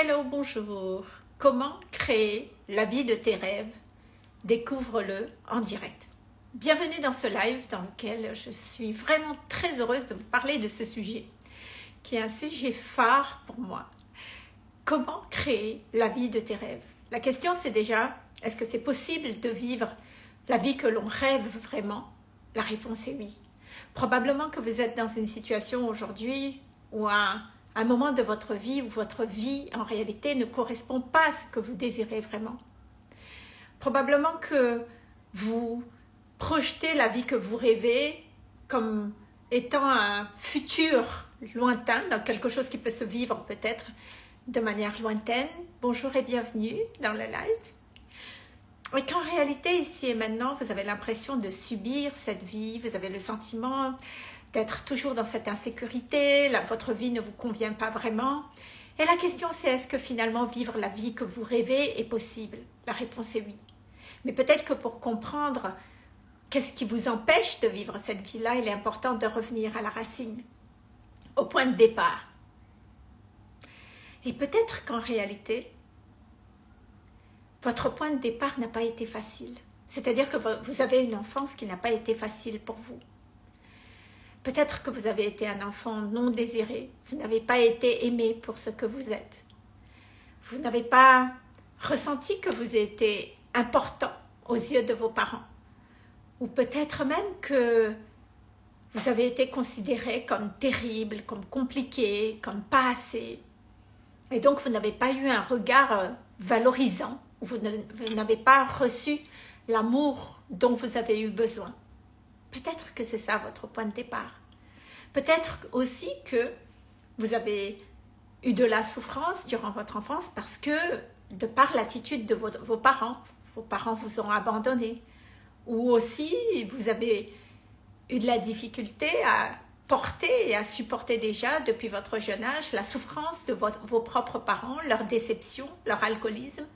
Hello, bonjour. Comment créer la vie de tes rêves? Découvre-le en direct. Bienvenue dans ce live dans lequel je suis vraiment très heureuse de vous parler de ce sujet, qui est un sujet phare pour moi. Comment créer la vie de tes rêves? La question c'est déjà, est-ce que c'est possible de vivre la vie que l'on rêve vraiment? La réponse est oui. Probablement que vous êtes dans une situation aujourd'hui où un moment de votre vie où votre vie en réalité ne correspond pas à ce que vous désirez vraiment. Probablement que vous projetez la vie que vous rêvez comme étant un futur lointain, donc quelque chose qui peut se vivre peut-être de manière lointaine. Bonjour et bienvenue dans le live. Et qu'en réalité, ici et maintenant, vous avez l'impression de subir cette vie, vous avez le sentiment d'être toujours dans cette insécurité, votre vie ne vous convient pas vraiment. Et la question c'est, est-ce que finalement vivre la vie que vous rêvez est possible? La réponse est oui. Mais peut-être que pour comprendre qu'est-ce qui vous empêche de vivre cette vie-là, il est important de revenir à la racine, au point de départ. Et peut-être qu'en réalité, votre point de départ n'a pas été facile. C'est-à-dire que vous avez une enfance qui n'a pas été facile pour vous. Peut-être que vous avez été un enfant non désiré, vous n'avez pas été aimé pour ce que vous êtes. Vous n'avez pas ressenti que vous étiez important aux yeux de vos parents. Ou peut-être même que vous avez été considéré comme terrible, comme compliqué, comme pas assez. Et donc vous n'avez pas eu un regard valorisant, ou vous n'avez pas reçu l'amour dont vous avez eu besoin. Peut-être que c'est ça votre point de départ. Peut-être aussi que vous avez eu de la souffrance durant votre enfance parce que, de par l'attitude de vos parents vous ont abandonné. Ou aussi, vous avez eu de la difficulté à porter et à supporter déjà, depuis votre jeune âge, la souffrance de vos propres parents, leur déception, leur alcoolisme.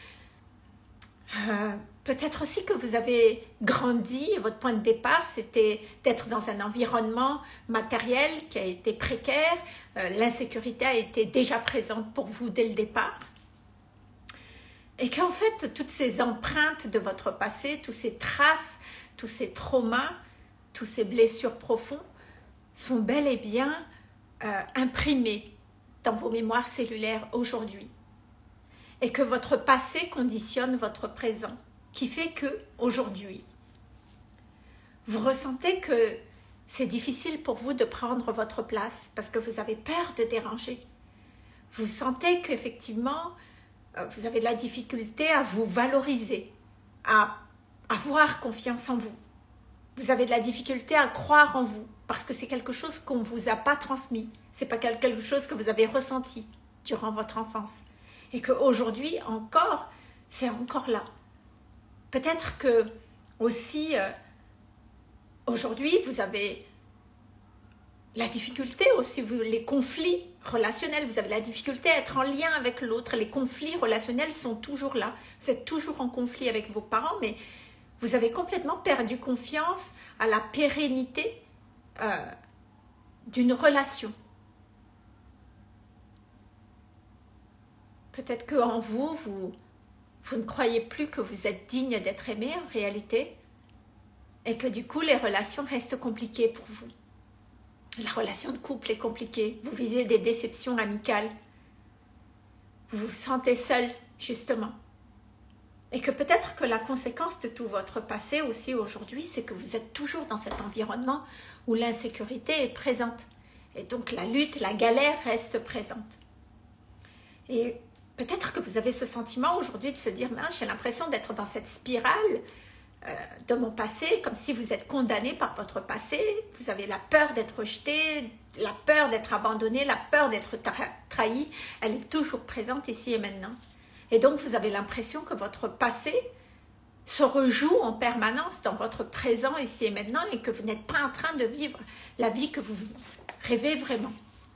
Peut-être aussi que vous avez grandi et votre point de départ c'était d'être dans un environnement matériel qui a été précaire, l'insécurité a été déjà présente pour vous dès le départ et qu'en fait toutes ces empreintes de votre passé, toutes ces traces, tous ces traumas, toutes ces blessures profondes sont bel et bien imprimées dans vos mémoires cellulaires aujourd'hui. Et que votre passé conditionne votre présent, qui fait que aujourd'hui, vous ressentez que c'est difficile pour vous de prendre votre place parce que vous avez peur de déranger. Vous sentez qu'effectivement, vous avez de la difficulté à vous valoriser, à avoir confiance en vous. Vous avez de la difficulté à croire en vous parce que c'est quelque chose qu'on ne vous a pas transmis. Ce n'est pas quelque chose que vous avez ressenti durant votre enfance. Et qu'aujourd'hui encore, c'est encore là. Peut-être que aussi, aujourd'hui, vous avez la difficulté aussi, les conflits relationnels, vous avez la difficulté à être en lien avec l'autre. Les conflits relationnels sont toujours là. Vous êtes toujours en conflit avec vos parents, mais vous avez complètement perdu confiance à la pérennité d'une relation. Peut-être qu'en vous ne croyez plus que vous êtes digne d'être aimé en réalité et que du coup les relations restent compliquées pour vous. La relation de couple est compliquée, vous vivez des déceptions amicales, vous vous sentez seul justement. Et que peut-être que la conséquence de tout votre passé aussi aujourd'hui, c'est que vous êtes toujours dans cet environnement où l'insécurité est présente. Et donc la lutte, la galère reste présente. Et peut-être que vous avez ce sentiment aujourd'hui de se dire « j'ai l'impression d'être dans cette spirale de mon passé, comme si vous êtes condamné par votre passé, vous avez la peur d'être rejeté, la peur d'être abandonné, la peur d'être trahi, elle est toujours présente ici et maintenant. Et donc vous avez l'impression que votre passé se rejoue en permanence dans votre présent ici et maintenant et que vous n'êtes pas en train de vivre la vie que vous rêvez vraiment.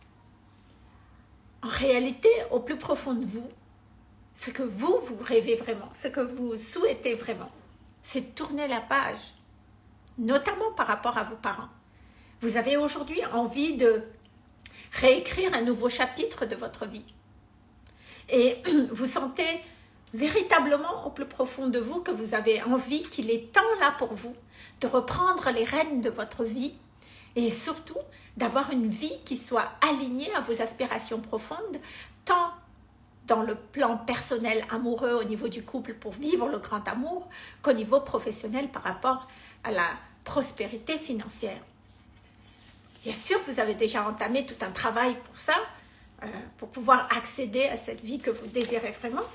En réalité, au plus profond de vous, ce que vous rêvez vraiment, ce que vous souhaitez vraiment, c'est de tourner la page, notamment par rapport à vos parents. Vous avez aujourd'hui envie de réécrire un nouveau chapitre de votre vie. Et vous sentez véritablement au plus profond de vous que vous avez envie, qu'il est temps là pour vous de reprendre les rênes de votre vie et surtout d'avoir une vie qui soit alignée à vos aspirations profondes, tant dans le plan personnel amoureux au niveau du couple pour vivre le grand amour, qu'au niveau professionnel par rapport à la prospérité financière. Bien sûr, vous avez déjà entamé tout un travail pour ça, pour pouvoir accéder à cette vie que vous désirez vraiment.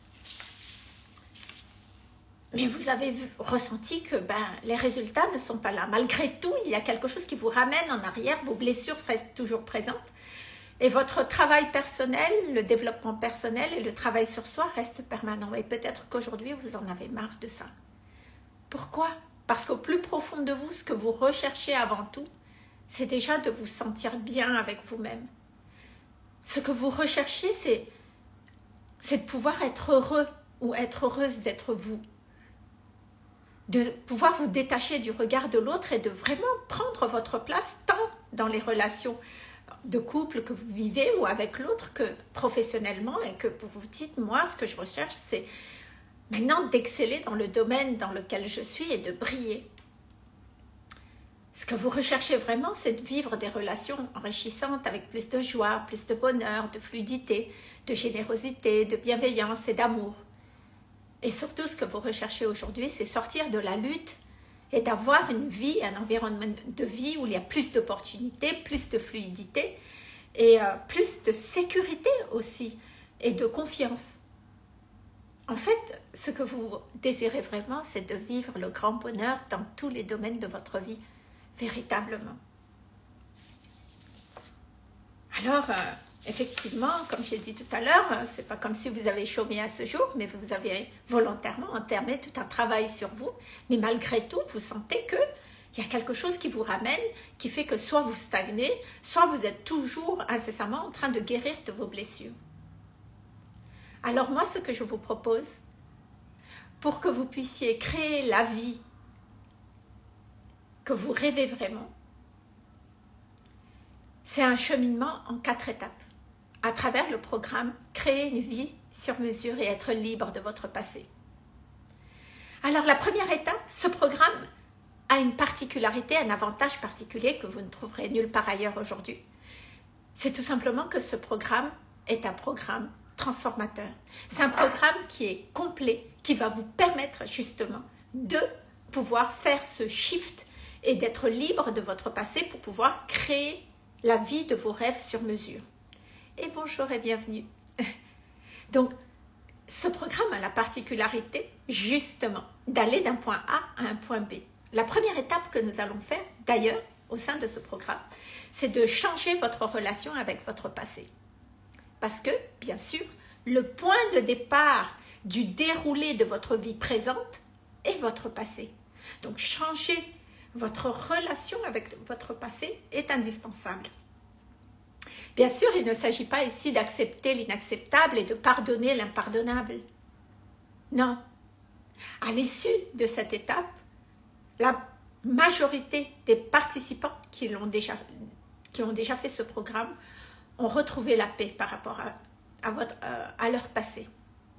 Mais vous avez ressenti que les résultats ne sont pas là. Malgré tout, il y a quelque chose qui vous ramène en arrière, vos blessures restent toujours présentes. Et votre travail personnel, le développement personnel et le travail sur soi restent permanents. Et peut-être qu'aujourd'hui, vous en avez marre de ça. Pourquoi? Parce qu'au plus profond de vous, ce que vous recherchez avant tout, c'est déjà de vous sentir bien avec vous-même. Ce que vous recherchez, c'est de pouvoir être heureux ou être heureuse d'être vous. De pouvoir vous détacher du regard de l'autre et de vraiment prendre votre place tant dans les relations de couple que vous vivez ou avec l'autre que professionnellement, et que vous vous dites, moi, ce que je recherche, c'est maintenant d'exceller dans le domaine dans lequel je suis et de briller. Ce que vous recherchez vraiment, c'est de vivre des relations enrichissantes avec plus de joie, plus de bonheur, de fluidité, de générosité, de bienveillance et d'amour. Et surtout, ce que vous recherchez aujourd'hui, c'est sortir de la lutte et d'avoir une vie, un environnement de vie où il y a plus d'opportunités, plus de fluidité et plus de sécurité aussi et de confiance. En fait, ce que vous désirez vraiment, c'est de vivre le grand bonheur dans tous les domaines de votre vie, véritablement. Alors, effectivement, comme j'ai dit tout à l'heure, c'est pas comme si vous avez chômé à ce jour, mais vous avez volontairement entamé tout un travail sur vous. Mais malgré tout, vous sentez qu'il y a quelque chose qui vous ramène, qui fait que soit vous stagnez, soit vous êtes toujours incessamment en train de guérir de vos blessures. Alors moi, ce que je vous propose, pour que vous puissiez créer la vie que vous rêvez vraiment, c'est un cheminement en 4 étapes. À travers le programme « Créer une vie sur mesure et être libre de votre passé ». Alors la première étape, ce programme a une particularité, un avantage particulier que vous ne trouverez nulle part ailleurs aujourd'hui. C'est tout simplement que ce programme est un programme transformateur. C'est un programme qui est complet, qui va vous permettre justement de pouvoir faire ce shift et d'être libre de votre passé pour pouvoir créer la vie de vos rêves sur mesure. Et bonjour et bienvenue. Donc, ce programme a la particularité, justement, d'aller d'un point A à un point B. La première étape que nous allons faire, d'ailleurs, au sein de ce programme, c'est de changer votre relation avec votre passé. Parce que, bien sûr, le point de départ du déroulé de votre vie présente est votre passé. Donc, changer votre relation avec votre passé est indispensable. Bien sûr, il ne s'agit pas ici d'accepter l'inacceptable et de pardonner l'impardonnable. Non. À l'issue de cette étape, la majorité des participants qui ont déjà fait ce programme ont retrouvé la paix par rapport à leur passé.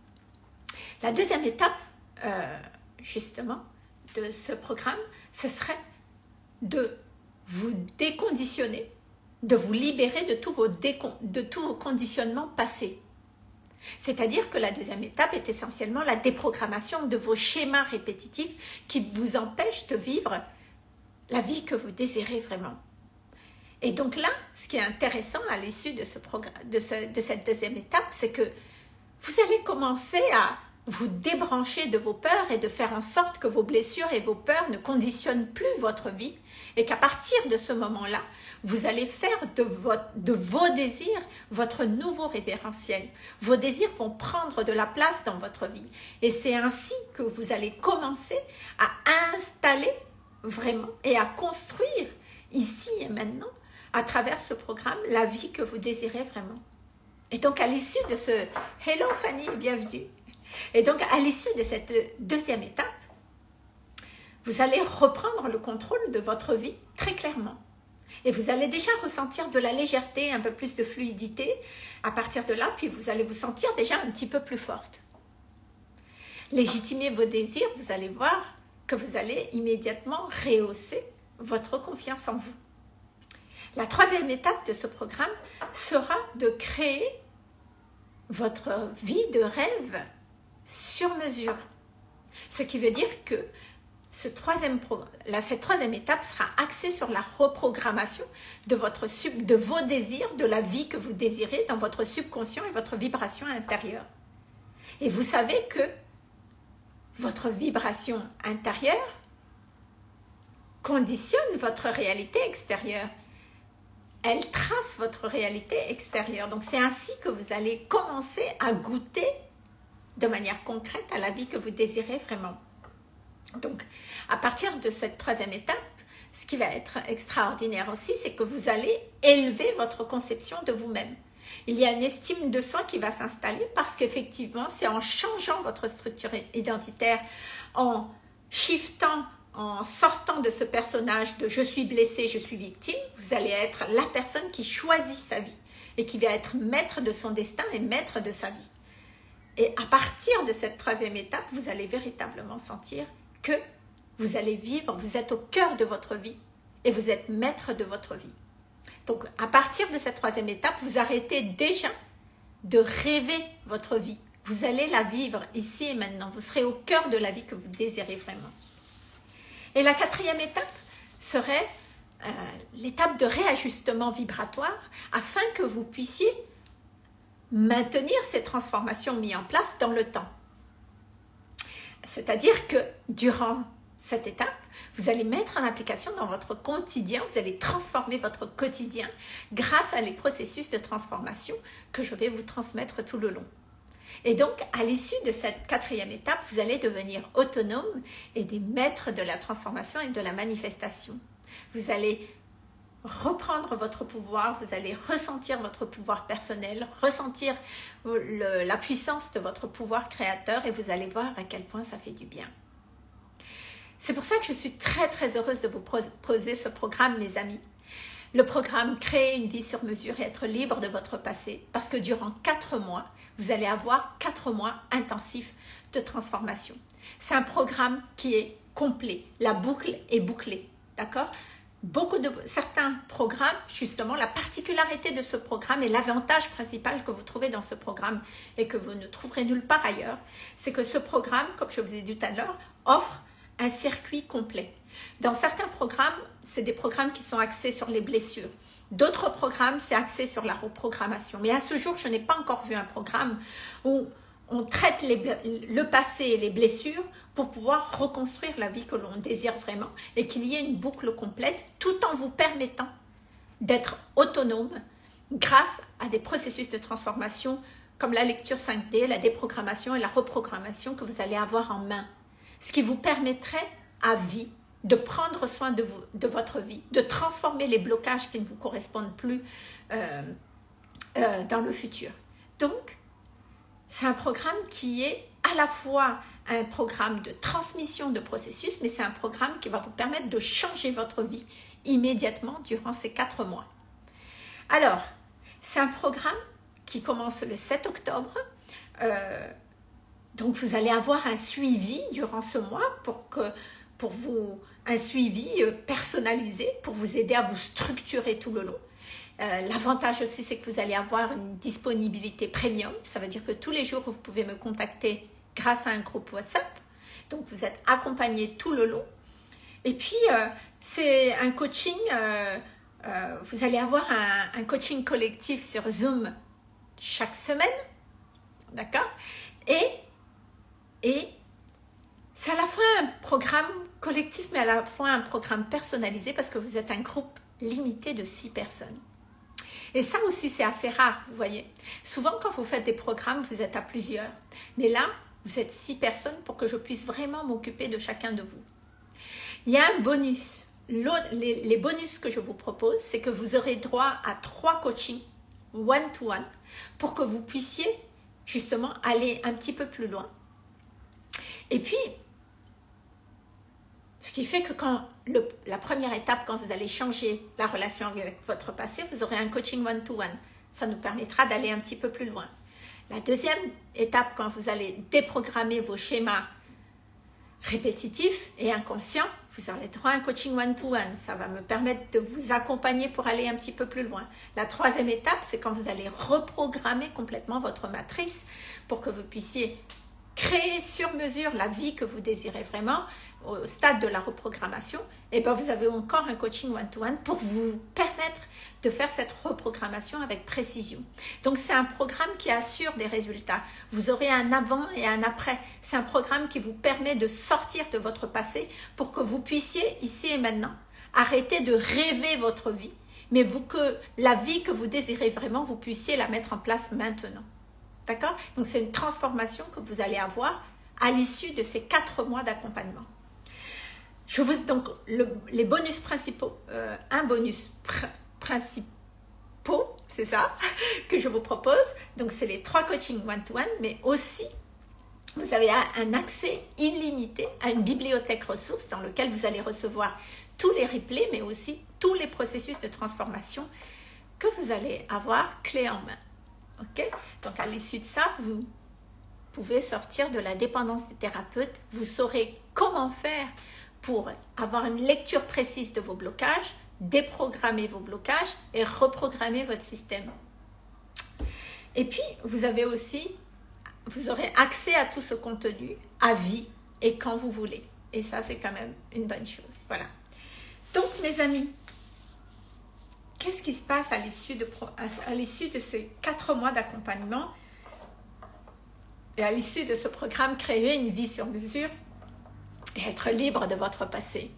La deuxième étape, justement, de ce programme, ce serait de vous déconditionner, de vous libérer de tous vos conditionnements passés. C'est-à-dire que la deuxième étape est essentiellement la déprogrammation de vos schémas répétitifs qui vous empêchent de vivre la vie que vous désirez vraiment. Et donc là, ce qui est intéressant à l'issue de cette deuxième étape, c'est que vous allez commencer à vous débrancher de vos peurs et de faire en sorte que vos blessures et vos peurs ne conditionnent plus votre vie et qu'à partir de ce moment-là, vous allez faire de vos désirs votre nouveau référentiel. Vos désirs vont prendre de la place dans votre vie. Et c'est ainsi que vous allez commencer à installer vraiment et à construire ici et maintenant, à travers ce programme, la vie que vous désirez vraiment. Et donc, à l'issue de ce « Hello Fanny, bienvenue !» Et donc, à l'issue de cette deuxième étape, vous allez reprendre le contrôle de votre vie très clairement. Et vous allez déjà ressentir de la légèreté, un peu plus de fluidité à partir de là, puis vous allez vous sentir déjà un petit peu plus forte. Légitimez vos désirs, vous allez voir que vous allez immédiatement rehausser votre confiance en vous. La troisième étape de ce programme sera de créer votre vie de rêve sur mesure. Ce qui veut dire que cette troisième étape sera axée sur la reprogrammation de vos désirs, de la vie que vous désirez dans votre subconscient et votre vibration intérieure. Et vous savez que votre vibration intérieure conditionne votre réalité extérieure. Elle trace votre réalité extérieure. Donc c'est ainsi que vous allez commencer à goûter de manière concrète à la vie que vous désirez vraiment. Donc, à partir de cette troisième étape, ce qui va être extraordinaire aussi, c'est que vous allez élever votre conception de vous-même. Il y a une estime de soi qui va s'installer parce qu'effectivement, c'est en changeant votre structure identitaire, en shiftant, en sortant de ce personnage de « je suis blessé, je suis victime », vous allez être la personne qui choisit sa vie et qui va être maître de son destin et maître de sa vie. Et à partir de cette troisième étape, vous allez véritablement sentir que vous allez vivre, vous êtes au cœur de votre vie et vous êtes maître de votre vie. Donc, à partir de cette troisième étape, vous arrêtez déjà de rêver votre vie. Vous allez la vivre ici et maintenant. Vous serez au cœur de la vie que vous désirez vraiment. Et la quatrième étape serait l'étape de réajustement vibratoire afin que vous puissiez maintenir ces transformations mises en place dans le temps. C'est-à-dire que durant cette étape, vous allez mettre en application dans votre quotidien, vous allez transformer votre quotidien grâce à les processus de transformation que je vais vous transmettre tout le long. Et donc, à l'issue de cette quatrième étape, vous allez devenir autonome et des maîtres de la transformation et de la manifestation. Vous allez reprendre votre pouvoir, vous allez ressentir votre pouvoir personnel, ressentir la puissance de votre pouvoir créateur et vous allez voir à quel point ça fait du bien. C'est pour ça que je suis très très heureuse de vous proposer ce programme, mes amis. Le programme Créer une vie sur mesure et être libre de votre passé, parce que durant 4 mois, vous allez avoir 4 mois intensifs de transformation. C'est un programme qui est complet, la boucle est bouclée, d'accord ? Certains programmes, justement, la particularité de ce programme et l'avantage principal que vous trouvez dans ce programme et que vous ne trouverez nulle part ailleurs, c'est que ce programme, comme je vous ai dit tout à l'heure, offre un circuit complet. Dans certains programmes, c'est des programmes qui sont axés sur les blessures. D'autres programmes, c'est axé sur la reprogrammation. Mais à ce jour, je n'ai pas encore vu un programme où on traite le passé et les blessures pour pouvoir reconstruire la vie que l'on désire vraiment et qu'il y ait une boucle complète tout en vous permettant d'être autonome grâce à des processus de transformation comme la lecture 5D, la déprogrammation et la reprogrammation que vous allez avoir en main. Ce qui vous permettrait à vie de prendre soin de votre vie, de transformer les blocages qui ne vous correspondent plus dans le futur. Donc, c'est un programme qui est à la fois un programme de transmission de processus, mais c'est un programme qui va vous permettre de changer votre vie immédiatement durant ces 4 mois. Alors, c'est un programme qui commence le 7 octobre. Donc, vous allez avoir un suivi durant ce mois un suivi personnalisé pour vous aider à vous structurer tout le long. L'avantage aussi, c'est que vous allez avoir une disponibilité premium. Ça veut dire que tous les jours, vous pouvez me contacter grâce à un groupe WhatsApp. Donc, vous êtes accompagné tout le long. Et puis, c'est un coaching. Vous allez avoir un coaching collectif sur Zoom chaque semaine. D'accord ? Et c'est à la fois un programme collectif, mais à la fois un programme personnalisé parce que vous êtes un groupe limité de 6 personnes. Et ça aussi, c'est assez rare, vous voyez. Souvent, quand vous faites des programmes, vous êtes à plusieurs. Mais là, vous êtes 6 personnes pour que je puisse vraiment m'occuper de chacun de vous. Il y a un bonus. Les bonus que je vous propose, c'est que vous aurez droit à 3 coachings one-to-one pour que vous puissiez justement aller un petit peu plus loin. Et puis, ce qui fait que la première étape, quand vous allez changer la relation avec votre passé, vous aurez un coaching one-to-one. Ça nous permettra d'aller un petit peu plus loin. La deuxième étape, quand vous allez déprogrammer vos schémas répétitifs et inconscients, vous aurez droit à un coaching one-to-one. Ça va me permettre de vous accompagner pour aller un petit peu plus loin. La troisième étape, c'est quand vous allez reprogrammer complètement votre matrice pour que vous puissiez créer sur mesure la vie que vous désirez vraiment au stade de la reprogrammation. Et bien vous avez encore un coaching one-to-one pour vous permettre de faire cette reprogrammation avec précision. Donc c'est un programme qui assure des résultats. Vous aurez un avant et un après. C'est un programme qui vous permet de sortir de votre passé pour que vous puissiez, ici et maintenant, arrêter de rêver votre vie, mais que la vie que vous désirez vraiment, vous puissiez la mettre en place maintenant. D'accord? Donc c'est une transformation que vous allez avoir à l'issue de ces 4 mois d'accompagnement. Donc les bonus principaux, un bonus principaux, c'est ça, que je vous propose. Donc c'est les 3 coachings one-to-one, mais aussi vous avez un accès illimité à une bibliothèque ressources dans laquelle vous allez recevoir tous les replays, mais aussi tous les processus de transformation que vous allez avoir clé en main. Okay? Donc à l'issue de ça, vous pouvez sortir de la dépendance des thérapeutes. Vous saurez comment faire pour avoir une lecture précise de vos blocages, déprogrammer vos blocages et reprogrammer votre système. Et puis, vous aurez accès à tout ce contenu à vie et quand vous voulez. Et ça, c'est quand même une bonne chose. Voilà. Donc, mes amis, qu'est-ce qui se passe à l'issue de ces 4 mois d'accompagnement et à l'issue de ce programme Créer une vie sur mesure et être libre de votre passé?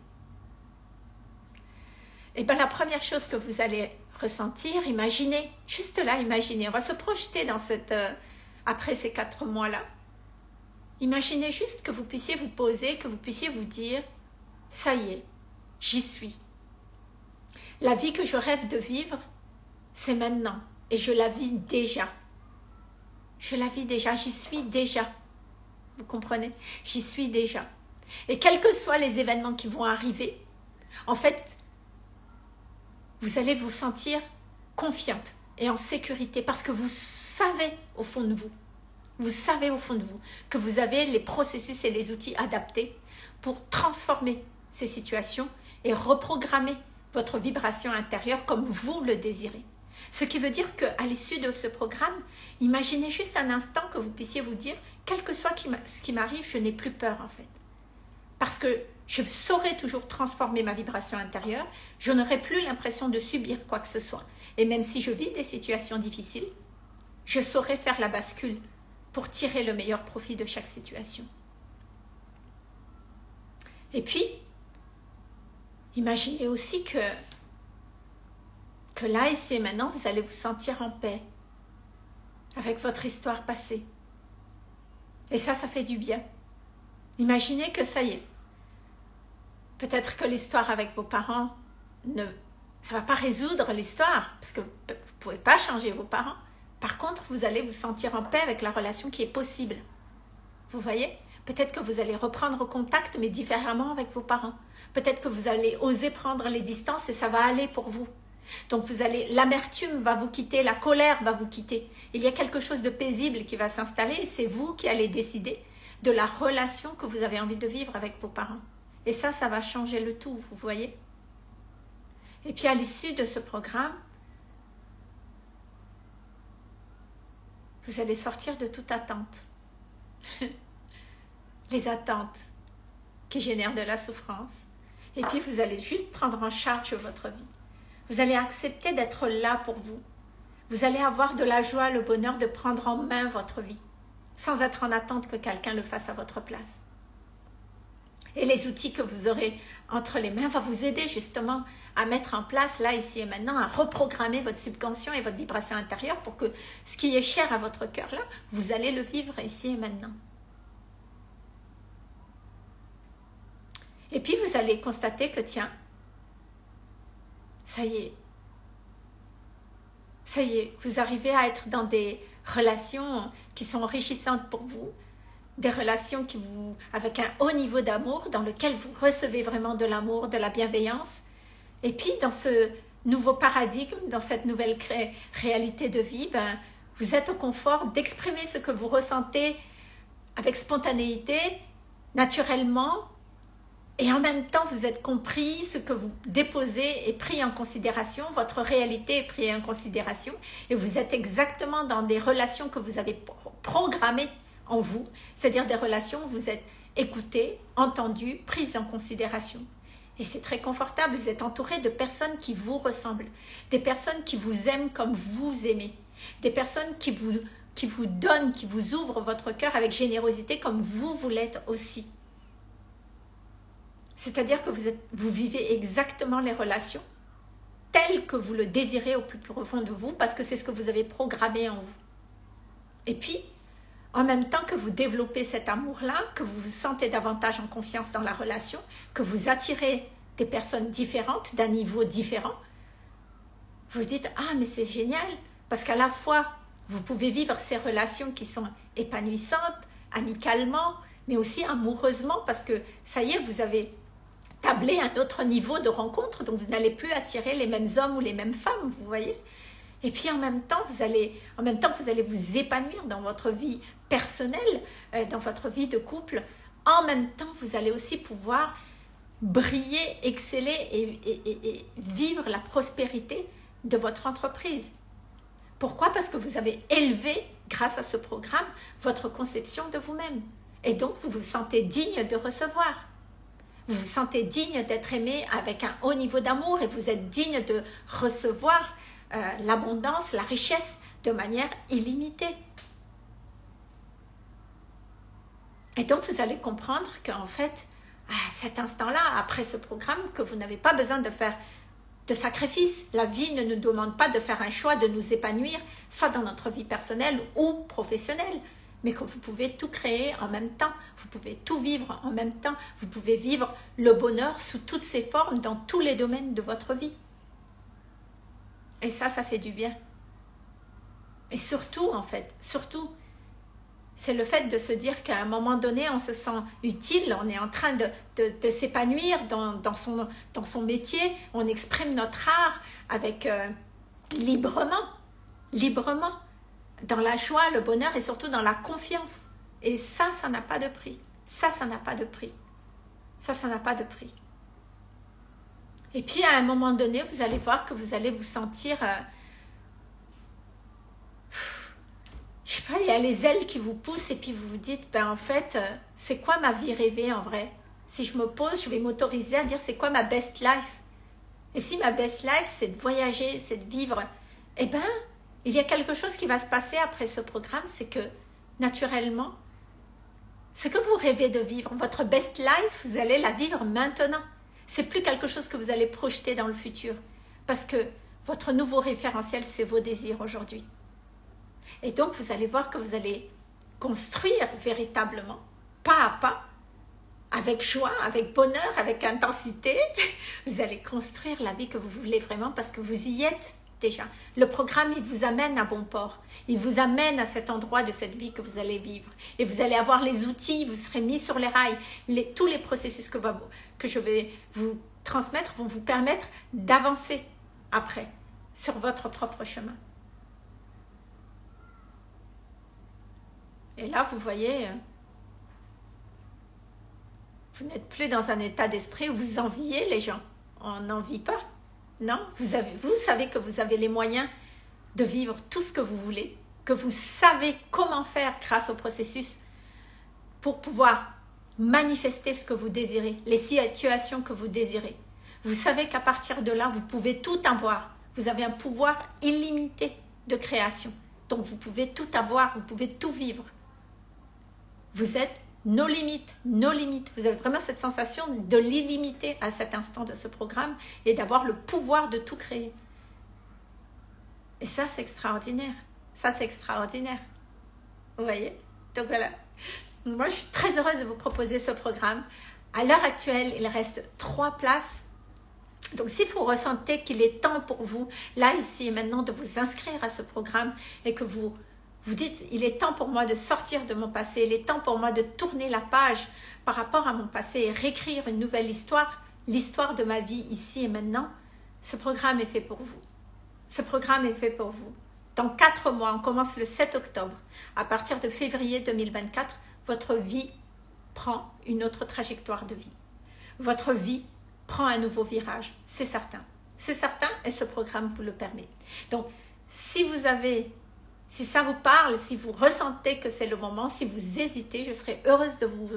Et bien la première chose que vous allez ressentir, imaginez, juste là, imaginez, on va se projeter dans après ces 4 mois-là. Imaginez juste que vous puissiez vous poser, que vous puissiez vous dire, ça y est, j'y suis. La vie que je rêve de vivre, c'est maintenant. Et je la vis déjà. Je la vis déjà, j'y suis déjà. Vous comprenez? J'y suis déjà. Et quels que soient les événements qui vont arriver, en fait, vous allez vous sentir confiante et en sécurité parce que vous savez au fond de vous, que vous avez les processus et les outils adaptés pour transformer ces situations et reprogrammer votre vibration intérieure comme vous le désirez. Ce qui veut dire qu'à l'issue de ce programme, imaginez juste un instant que vous puissiez vous dire, quel que soit ce qui m'arrive, je n'ai plus peur en fait. Parce que je saurai toujours transformer ma vibration intérieure, je n'aurai plus l'impression de subir quoi que ce soit. Et même si je vis des situations difficiles, je saurai faire la bascule pour tirer le meilleur profit de chaque situation. Et puis, imaginez aussi que là, ici et maintenant, vous allez vous sentir en paix avec votre histoire passée. Et ça fait du bien. Imaginez que ça y est. Peut-être que l'histoire avec vos parents, ça ne va pas résoudre l'histoire, parce que vous ne pouvez pas changer vos parents. Par contre, vous allez vous sentir en paix avec la relation qui est possible. Vous voyez? Peut-être que vous allez reprendre contact, mais différemment avec vos parents. Peut-être que vous allez oser prendre les distances et ça va aller pour vous. Donc l'amertume va vous quitter, la colère va vous quitter. Il y a quelque chose de paisible qui va s'installer et c'est vous qui allez décider de la relation que vous avez envie de vivre avec vos parents. Et ça va changer le tout, vous voyez. Et puis à l'issue de ce programme, vous allez sortir de toute attente. Les attentes qui génèrent de la souffrance. Et puis vous allez juste prendre en charge votre vie. Vous allez accepter d'être là pour vous. Vous allez avoir de la joie, le bonheur de prendre en main votre vie, sans être en attente que quelqu'un le fasse à votre place. Et les outils que vous aurez entre les mains vont vous aider justement à mettre en place, là, ici et maintenant, à reprogrammer votre subconscient et votre vibration intérieure pour que ce qui est cher à votre cœur, là, vous allez le vivre ici et maintenant. Et puis, vous allez constater que, tiens, ça y est, vous arrivez à être dans des relations qui sont enrichissantes pour vous, des relations avec un haut niveau d'amour, dans lequel vous recevez vraiment de l'amour, de la bienveillance. Et puis, dans ce nouveau paradigme, dans cette nouvelle réalité de vie, ben, vous êtes au confort d'exprimer ce que vous ressentez avec spontanéité, naturellement, et en même temps, vous êtes compris, ce que vous déposez est pris en considération, votre réalité est prise en considération, et vous êtes exactement dans des relations que vous avez programmées en vous, c'est-à-dire des relations où vous êtes écouté, entendu, prises en considération. Et c'est très confortable, vous êtes entouré de personnes qui vous ressemblent, des personnes qui vous aiment comme vous aimez, des personnes qui vous donnent, qui vous ouvrent votre cœur avec générosité comme vous l'êtes aussi. C'est-à-dire que vous vivez exactement les relations telles que vous le désirez au plus profond de vous, parce que c'est ce que vous avez programmé en vous. Et puis, en même temps que vous développez cet amour-là, que vous vous sentez davantage en confiance dans la relation, que vous attirez des personnes différentes, d'un niveau différent, vous dites « Ah, mais c'est génial !» Parce qu'à la fois, vous pouvez vivre ces relations qui sont épanouissantes, amicalement, mais aussi amoureusement, parce que ça y est, vous avez tablé un autre niveau de rencontre, donc vous n'allez plus attirer les mêmes hommes ou les mêmes femmes, vous voyez. Et puis en même temps, vous allez vous épanouir dans votre vie personnelle, dans votre vie de couple. En même temps, vous allez aussi pouvoir briller, exceller et vivre la prospérité de votre entreprise. Pourquoi? Parce que vous avez élevé, grâce à ce programme, votre conception de vous-même. Et donc, vous vous sentez digne de recevoir. Vous vous sentez digne d'être aimé avec un haut niveau d'amour et vous êtes digne de recevoir l'abondance, la richesse de manière illimitée. Et donc, vous allez comprendre qu'en fait, à cet instant-là, après ce programme, que vous n'avez pas besoin de faire de sacrifice. La vie ne nous demande pas de faire un choix, de nous épanouir, soit dans notre vie personnelle ou professionnelle, mais que vous pouvez tout créer en même temps, vous pouvez tout vivre en même temps, vous pouvez vivre le bonheur sous toutes ses formes dans tous les domaines de votre vie. Et ça fait du bien. Et surtout, en fait, c'est le fait de se dire qu'à un moment donné, on se sent utile, on est en train de s'épanouir dans son métier, on exprime notre art avec librement, dans la joie, le bonheur et surtout dans la confiance. Et ça n'a pas de prix. Ça n'a pas de prix. Ça n'a pas de prix. Et puis à un moment donné, vous allez voir que vous allez vous sentir... je sais pas, il y a les ailes qui vous poussent et puis vous vous dites, ben en fait, c'est quoi ma vie rêvée en vrai? Si je me pose, je vais m'autoriser à dire c'est quoi ma best life? Et si ma best life, c'est de voyager, c'est de vivre, eh ben, il y a quelque chose qui va se passer après ce programme, c'est que, naturellement, ce que vous rêvez de vivre, votre best life, vous allez la vivre maintenant. C'est plus quelque chose que vous allez projeter dans le futur. Parce que votre nouveau référentiel, c'est vos désirs aujourd'hui. Et donc, vous allez voir que vous allez construire véritablement, pas à pas, avec joie, avec bonheur, avec intensité. Vous allez construire la vie que vous voulez vraiment parce que vous y êtes déjà. Le programme, il vous amène à bon port. Il vous amène à cet endroit de cette vie que vous allez vivre. Et vous allez avoir les outils, vous serez mis sur les rails. Tous les processus que je vais vous transmettre vont vous permettre d'avancer après sur votre propre chemin. Et là, vous voyez, vous n'êtes plus dans un état d'esprit où vous enviez les gens. On n'envie pas. Non, vous savez que vous avez les moyens de vivre tout ce que vous voulez, que vous savez comment faire grâce au processus pour pouvoir manifester ce que vous désirez, les situations que vous désirez. Vous savez qu'à partir de là, vous pouvez tout avoir. Vous avez un pouvoir illimité de création. Donc, vous pouvez tout avoir, vous pouvez tout vivre. Vous êtes nos limites, nos limites. Vous avez vraiment cette sensation de l'illimité à cet instant de ce programme et d'avoir le pouvoir de tout créer. Et ça, c'est extraordinaire. Ça, c'est extraordinaire. Vous voyez? Donc voilà. Moi, je suis très heureuse de vous proposer ce programme. À l'heure actuelle, il reste 3 places. Donc, si vous ressentez qu'il est temps pour vous, là, ici et maintenant, de vous inscrire à ce programme et que vous Vous dites, il est temps pour moi de sortir de mon passé, il est temps pour moi de tourner la page par rapport à mon passé et réécrire une nouvelle histoire, l'histoire de ma vie ici et maintenant. Ce programme est fait pour vous. Ce programme est fait pour vous. Dans 4 mois, on commence le 7 octobre. À partir de février 2024, votre vie prend une autre trajectoire de vie. Votre vie prend un nouveau virage, c'est certain. C'est certain et ce programme vous le permet. Donc, si ça vous parle, si vous ressentez que c'est le moment, si vous hésitez, je serai heureuse de vous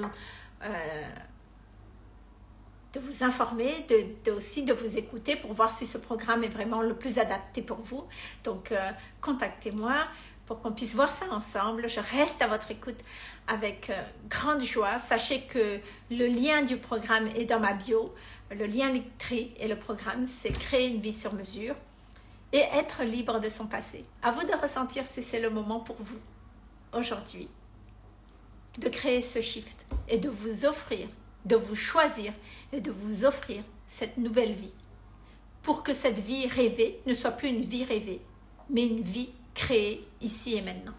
informer, aussi de vous écouter pour voir si ce programme est vraiment le plus adapté pour vous. Donc, contactez-moi pour qu'on puisse voir ça ensemble. Je reste à votre écoute avec grande joie. Sachez que le lien du programme est dans ma bio. Le lien Linktree et le programme, c'est créer une vie sur mesure et être libre de son passé. À vous de ressentir si c'est le moment pour vous, aujourd'hui, de créer ce shift et de vous offrir, de vous choisir et de vous offrir cette nouvelle vie pour que cette vie rêvée ne soit plus une vie rêvée, mais une vie créée ici et maintenant.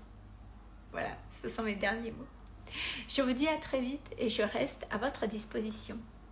Voilà, ce sont mes derniers mots. Je vous dis à très vite et je reste à votre disposition.